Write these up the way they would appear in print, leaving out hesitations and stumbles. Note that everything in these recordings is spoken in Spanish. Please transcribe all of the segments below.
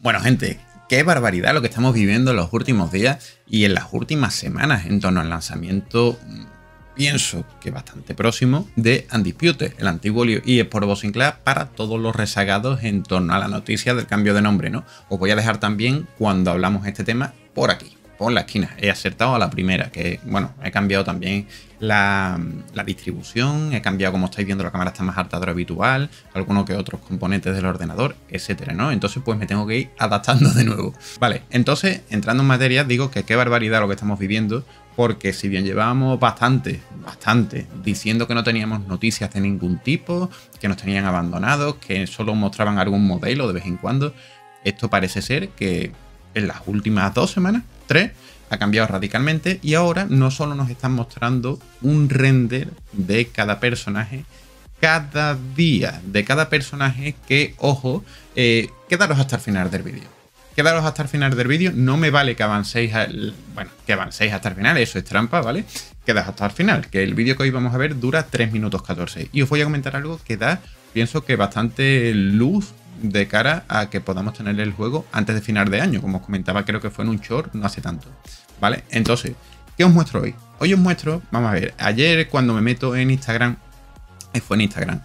Bueno, gente, qué barbaridad lo que estamos viviendo en los últimos días y en las últimas semanas en torno al lanzamiento, pienso que bastante próximo, de Undisputed, el antiguo eSports Sinclair, para todos los rezagados en torno a la noticia del cambio de nombre, ¿no? Os voy a dejar también, cuando hablamos de este tema, por aquí, por la esquina. He acertado a la primera, que, bueno, he cambiado también la distribución, he cambiado, como estáis viendo, la cámara está más alta de lo habitual, algunos que otros componentes del ordenador, etcétera, ¿no? Entonces, pues me tengo que ir adaptando de nuevo. Vale, entonces, entrando en materia, digo que qué barbaridad lo que estamos viviendo, porque si bien llevábamos bastante diciendo que no teníamos noticias de ningún tipo, que nos tenían abandonados, que solo mostraban algún modelo de vez en cuando, esto parece ser que en las últimas 2 semanas, 3, ha cambiado radicalmente y ahora no solo nos están mostrando un render de cada personaje cada día, de cada personaje que, ojo, quedaros hasta el final del vídeo. Quedaros hasta el final del vídeo, no me vale que avancéis hasta el final, eso es trampa, ¿vale? Quedaos hasta el final, que el vídeo que hoy vamos a ver dura 3 minutos 14. Y os voy a comentar algo que da, pienso que bastante luz de cara a que podamos tener el juego antes de final de año. Como os comentaba, creo que fue en un short no hace tanto, ¿vale? Entonces, ¿qué os muestro hoy? Hoy os muestro, vamos a ver, ayer cuando me meto en Instagram, fue en Instagram,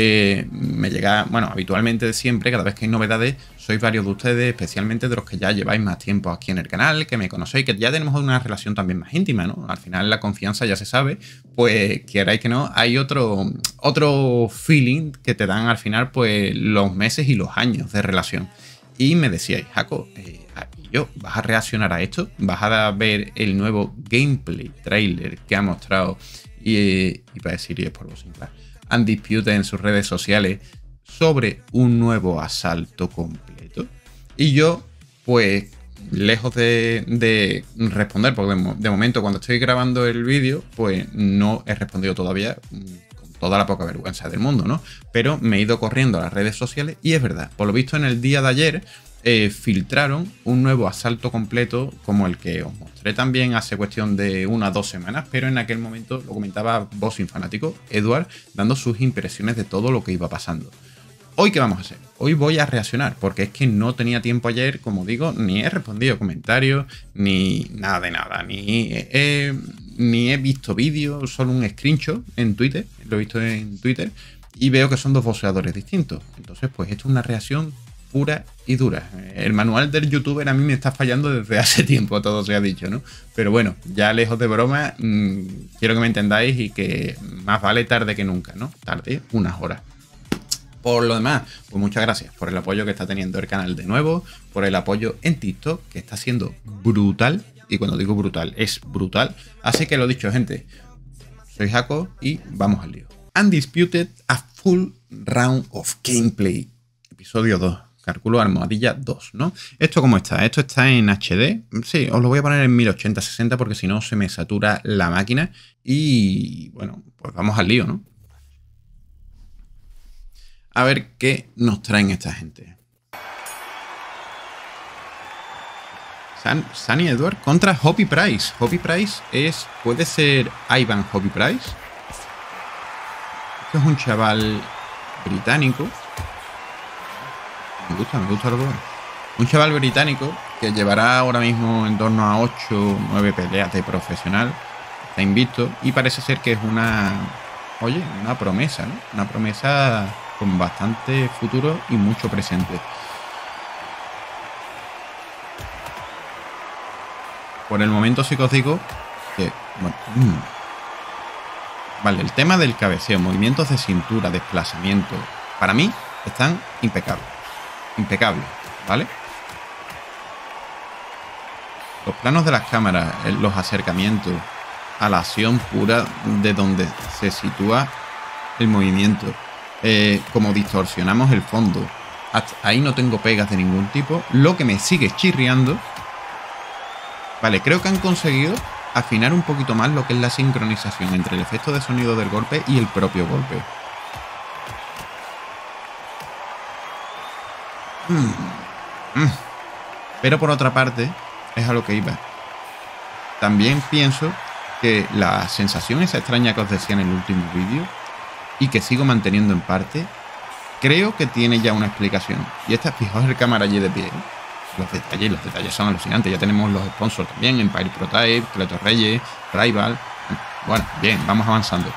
me llega, bueno, habitualmente siempre, cada vez que hay novedades, sois varios de ustedes, especialmente de los que ya lleváis más tiempo aquí en el canal, que me conocéis, que ya tenemos una relación también más íntima, ¿no? Al final la confianza ya se sabe, pues queráis que no, hay otro feeling que te dan al final, pues los meses y los años de relación. Y me decíais, Jaco, ¿vas a reaccionar a esto? ¿Vas a ver el nuevo gameplay trailer que ha mostrado y para decir eSports Sinclair Undisputed en sus redes sociales sobre un nuevo asalto completo? Y yo, pues, lejos de responder, porque de momento cuando estoy grabando el vídeo, pues no he respondido todavía con toda la poca vergüenza del mundo, ¿no? Pero me he ido corriendo a las redes sociales y es verdad, por lo visto en el día de ayer filtraron un nuevo asalto completo como el que os mostré también hace cuestión de 1 o 2 semanas, pero en aquel momento lo comentaba Boxing Fanático, Edward, dando sus impresiones de todo lo que iba pasando. ¿Hoy qué vamos a hacer? Hoy voy a reaccionar, porque es que no tenía tiempo ayer, como digo, ni he respondido comentarios, ni nada de nada, ni he visto vídeos, solo un screenshot en Twitter, lo he visto en Twitter, y veo que son 2 boxeadores distintos. Entonces, pues esto es una reacción pura y dura. El manual del youtuber a mí me está fallando desde hace tiempo, todo se ha dicho, ¿no? Pero bueno, ya lejos de broma, quiero que me entendáis y que más vale tarde que nunca, ¿no? Tarde unas horas. Por lo demás, pues muchas gracias por el apoyo que está teniendo el canal de nuevo, por el apoyo en TikTok, que está siendo brutal, y cuando digo brutal, es brutal. Así que lo dicho, gente, soy Jaco y vamos al lío. Undisputed, a full round of gameplay, episodio 2. Calculo almohadilla 2, ¿no? ¿Esto cómo está? Esto está en HD. Sí, os lo voy a poner en 1080-60 porque si no se me satura la máquina. Y bueno, pues vamos al lío, ¿no? A ver qué nos traen esta gente. Sunny Edward contra Hoppy Price. Hoppy Price puede ser Ivan Hoppy Price. Este es un chaval británico. Me gusta lo que veo. Un chaval británico que llevará ahora mismo en torno a 8 o 9 peleas de profesional. Está invicto y parece ser que es una promesa, ¿no? Una promesa con bastante futuro y mucho presente. Por el momento sí que os digo que, bueno, vale, el tema del cabeceo, movimientos de cintura, desplazamiento, para mí están impecables. Impecable, ¿vale? Los planos de las cámaras, los acercamientos a la acción pura de donde se sitúa el movimiento, como distorsionamos el fondo, hasta ahí no tengo pegas de ningún tipo. Lo que me sigue chirriando, vale, creo que han conseguido afinar un poquito más lo que es la sincronización entre el efecto de sonido del golpe y el propio golpe. Pero por otra parte, es a lo que iba. También pienso que la sensación esa extraña que os decía en el último vídeo y que sigo manteniendo en parte, creo que tiene ya una explicación. Y esta, fijaos el cámara allí de pie, los detalles son alucinantes. Ya tenemos los sponsors también, Empire Prototype, Cleto Reyes, Rival. Bueno, bien, vamos avanzando.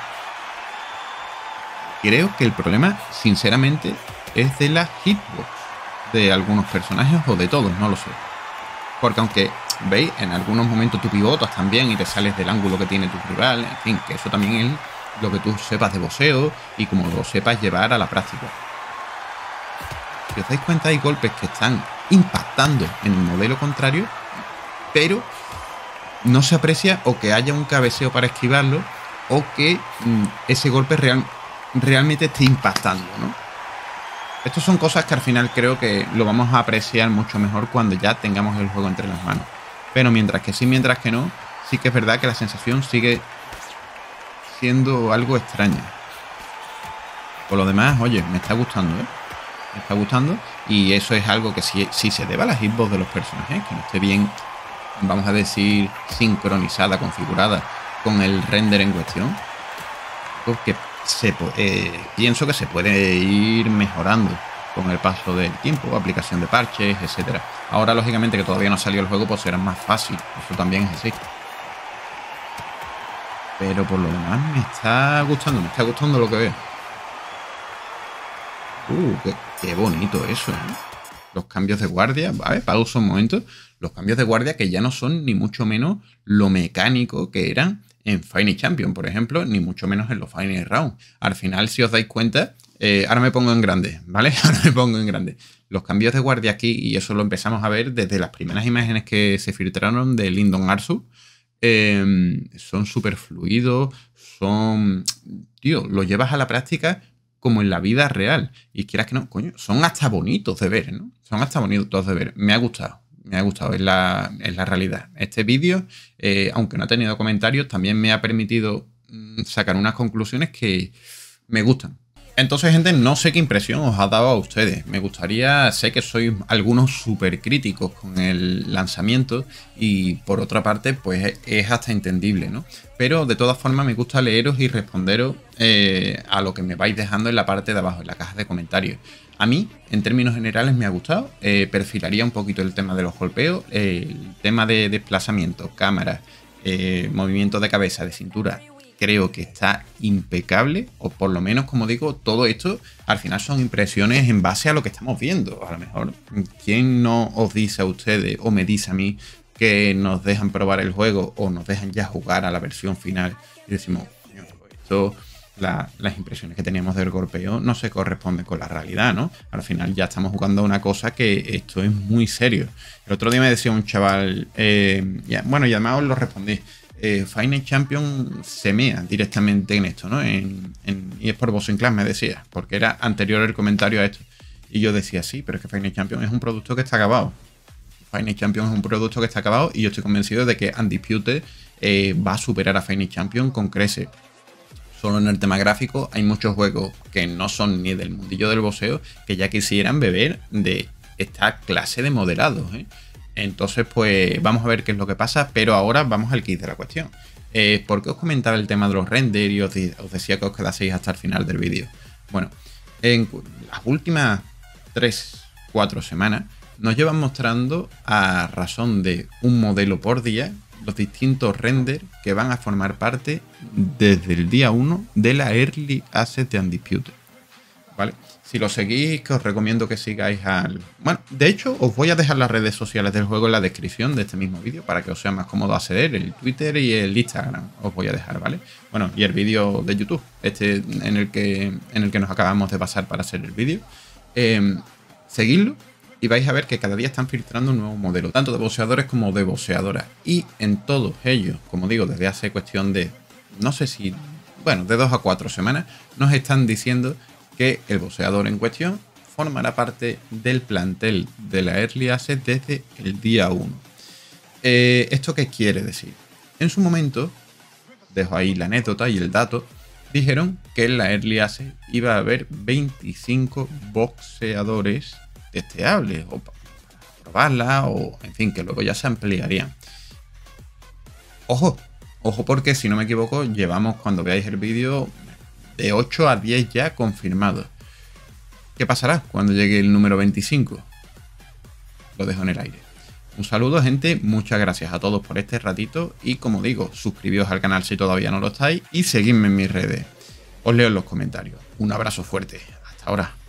Creo que el problema, sinceramente, es de la hitbox de algunos personajes o de todos, no lo sé. Porque aunque, veis, en algunos momentos tú pivotas también y te sales del ángulo que tiene tu rival, en fin, que eso también es lo que tú sepas de boxeo y como lo sepas llevar a la práctica. Si os dais cuenta, hay golpes que están impactando en el modelo contrario, pero no se aprecia o que haya un cabeceo para esquivarlo o que ese golpe realmente esté impactando, ¿no? Estas son cosas que al final creo que lo vamos a apreciar mucho mejor cuando ya tengamos el juego entre las manos. Pero mientras que sí, mientras que no, sí que es verdad que la sensación sigue siendo algo extraña. Por lo demás, oye, me está gustando, ¿eh? Me está gustando y eso es algo que sí se debe a la hitbox de los personajes, que no esté bien, vamos a decir, sincronizada, configurada con el render en cuestión. Porque pienso que se puede ir mejorando con el paso del tiempo, aplicación de parches, etcétera. Ahora, lógicamente, que todavía no salió el juego, pues será más fácil. Eso también es así. Pero por lo demás me está gustando lo que veo. Qué bonito eso, ¿eh? Los cambios de guardia, ¿vale? Pausa un momento. Los cambios de guardia que ya no son ni mucho menos lo mecánico que eran en Final Champion, por ejemplo, ni mucho menos en los Final Round. Al final, si os dais cuenta, ahora me pongo en grande, ¿vale? Ahora me pongo en grande. Los cambios de guardia aquí, y eso lo empezamos a ver desde las primeras imágenes que se filtraron de Lyndon Arzu, son súper fluidos, tío, lo llevas a la práctica como en la vida real. Y quieras que no, coño, son hasta bonitos de ver, ¿no? Son hasta bonitos de ver. Me ha gustado, es la realidad. Este vídeo, aunque no ha tenido comentarios, también me ha permitido sacar unas conclusiones que me gustan. Entonces, gente, no sé qué impresión os ha dado a ustedes. Me gustaría, sé que sois algunos súper críticos con el lanzamiento y por otra parte, pues es hasta entendible, ¿no? Pero de todas formas me gusta leeros y responderos a lo que me vais dejando en la parte de abajo, en la caja de comentarios. A mí, en términos generales, me ha gustado. Perfilaría un poquito el tema de los golpeos, el tema de desplazamiento, cámara, movimiento de cabeza, de cintura. Creo que está impecable, o por lo menos, como digo, todo esto al final son impresiones en base a lo que estamos viendo. A lo mejor, ¿quién no os dice a ustedes o me dice a mí que nos dejan probar el juego o nos dejan ya jugar a la versión final y decimos, coño, esto, las impresiones que teníamos del golpeo no se corresponden con la realidad, ¿no? Al final ya estamos jugando a una cosa que esto es muy serio. El otro día me decía un chaval, bueno, y además os lo respondí, Final Champion se mea directamente en esto, ¿no? Y es por Boxing Class, me decía, porque era anterior el comentario a esto. Y yo decía, sí, pero es que Final Champion es un producto que está acabado. Final Champion es un producto que está acabado y yo estoy convencido de que Undisputed va a superar a Final Champion con creces. Solo en el tema gráfico hay muchos juegos que no son ni del mundillo del boxeo que ya quisieran beber de esta clase de modelados, ¿eh? Entonces, pues vamos a ver qué es lo que pasa, pero ahora vamos al kit de la cuestión. ¿Por qué os comentaba el tema de los renders y os decía que os quedaseis hasta el final del vídeo? Bueno, en las últimas 3-4 semanas nos llevan mostrando a razón de un modelo por día los distintos renders que van a formar parte desde el día 1 de la Early Access de Undisputed, ¿vale? Si lo seguís, que os recomiendo que sigáis al... Bueno, de hecho, os voy a dejar las redes sociales del juego en la descripción de este mismo vídeo para que os sea más cómodo acceder, el Twitter y el Instagram os voy a dejar, ¿vale? Bueno, y el vídeo de YouTube, este en el que nos acabamos de pasar para hacer el vídeo. Seguidlo y vais a ver que cada día están filtrando un nuevo modelo, tanto de boxeadores como de boxeadoras. Y en todos ellos, como digo, desde hace cuestión de, no sé si, bueno, de 2 a 4 semanas, nos están diciendo que el boxeador en cuestión formará parte del plantel de la Early Access desde el día 1. ¿Esto qué quiere decir? En su momento, dejo ahí la anécdota y el dato, dijeron que en la Early Access iba a haber 25 boxeadores testeables o para probarla o en fin, que luego ya se ampliarían. Ojo porque si no me equivoco llevamos, cuando veáis el vídeo, de 8 a 10 ya confirmados. ¿Qué pasará cuando llegue el número 25? lo dejo en el aire. Un saludo, gente, muchas gracias a todos por este ratito y, como digo, suscribíos al canal si todavía no lo estáis y seguidme en mis redes. Os leo en los comentarios. Un abrazo fuerte. Hasta ahora.